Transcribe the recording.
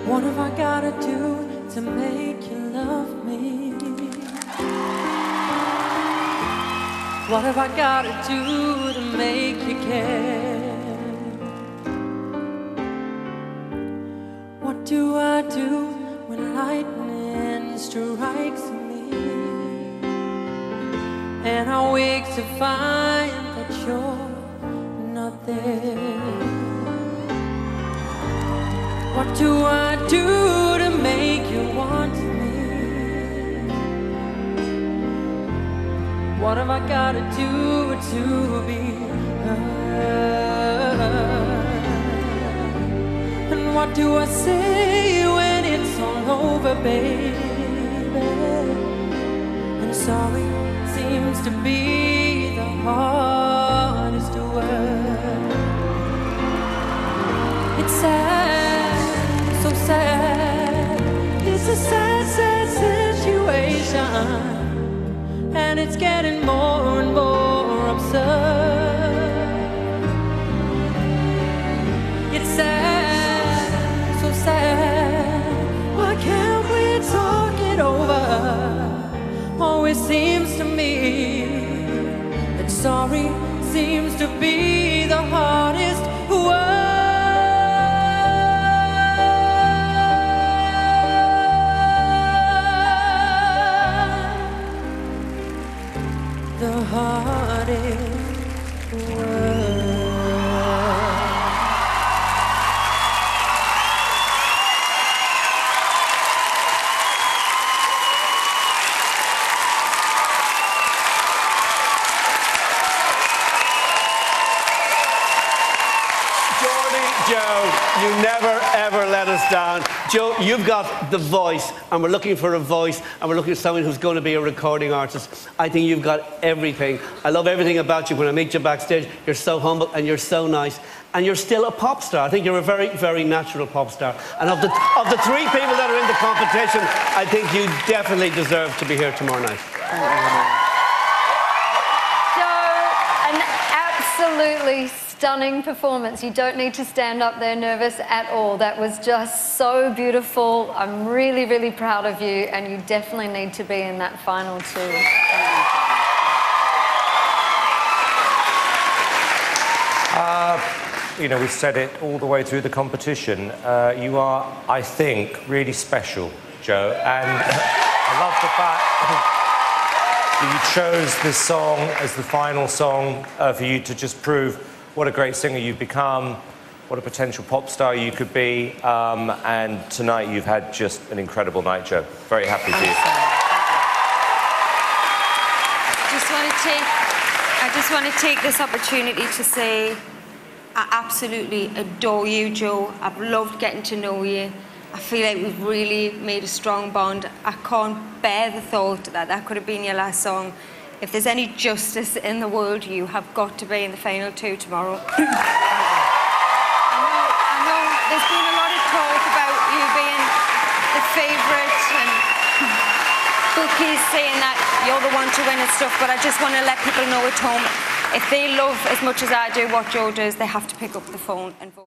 What have I gotta do to make you love me? What have I gotta do to make you care? What do I do when lightning strikes me and I wake to find that you're not there? What do I do to make you want me? What have I gotta do to be heard? And what do I say when it's all over, baby? And sorry seems to be the hardest word. It's sad, so sad. It's a sad, sad situation, and it's getting more and more absurd. It's sad, so sad. Why can't we talk it over? Always seems to me that sorry seems to be the hardest word. The hardest word. Joe, you never ever let us down. Joe, you've got the voice, and we're looking for a voice, and we're looking for someone who's going to be a recording artist. I think you've got everything. I love everything about you. When I meet you backstage, you're so humble and you're so nice, and you're still a pop star. I think you're a very, very natural pop star. And of the three people that are in the competition, I think you definitely deserve to be here tomorrow night. Joe, an absolutely stunning performance. You don't need to stand up there nervous at all. That was just so beautiful. I'm really, really proud of you, and you definitely need to be in that final two. You know, we've said it all the way through the competition. You are, I think, really special, Joe, and I love the fact that you chose this song as the final song for you to just prove what a great singer you've become, what a potential pop star you could be, and tonight you've had just an incredible night, Joe. Very happy for you. I just want to take this opportunity to say I absolutely adore you, Joe. I've loved getting to know you. I feel like we've really made a strong bond. I can't bear the thought that that could have been your last song. If there's any justice in the world, you have got to be in the final two tomorrow. I know there's been a lot of talk about you being the favourite and bookies saying that you're the one to win and stuff, but I just want to let people know at home, if they love as much as I do what Joe does, they have to pick up the phone and vote.